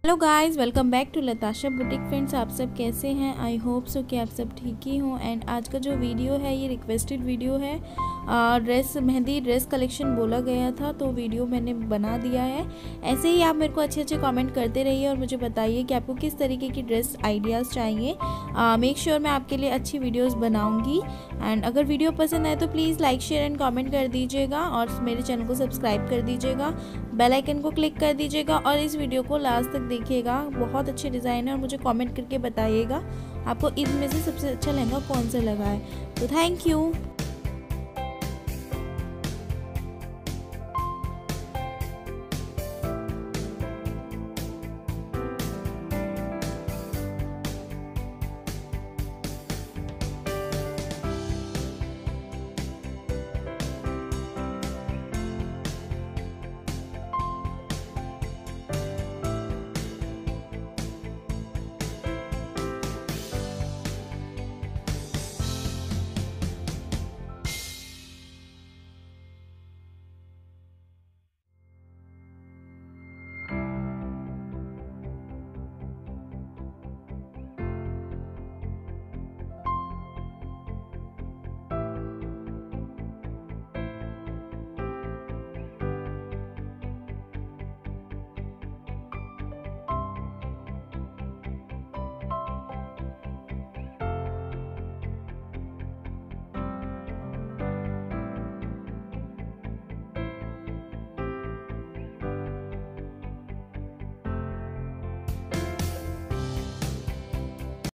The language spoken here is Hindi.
Hello guys, welcome back to Latasha boutique. Friends, आप सब कैसे हैं? आई होप सो कि आप सब ठीक ही हों। एंड आज का जो वीडियो है ये रिक्वेस्टेड वीडियो है। ड्रेस मेहंदी ड्रेस कलेक्शन बोला गया था तो वीडियो मैंने बना दिया है। ऐसे ही आप मेरे को अच्छे अच्छे कमेंट करते रहिए और मुझे बताइए कि आपको किस तरीके की ड्रेस आइडियाज़ चाहिए। मेक श्योर मैं आपके लिए अच्छी वीडियोस बनाऊंगी। एंड अगर वीडियो पसंद आए तो please like share and comment कर दीजिएगा और मेरे चैनल को सब्सक्राइब कर दीजिएगा, बेल आइकन को क्लिक कर दीजिएगा और इस वीडियो को लास्ट तक देखिएगा। बहुत अच्छे डिज़ाइन है और मुझे कमेंट करके बताइएगा आपको इनमें से सबसे अच्छा लहंगा कौन सा लगा है। तो थैंक यू।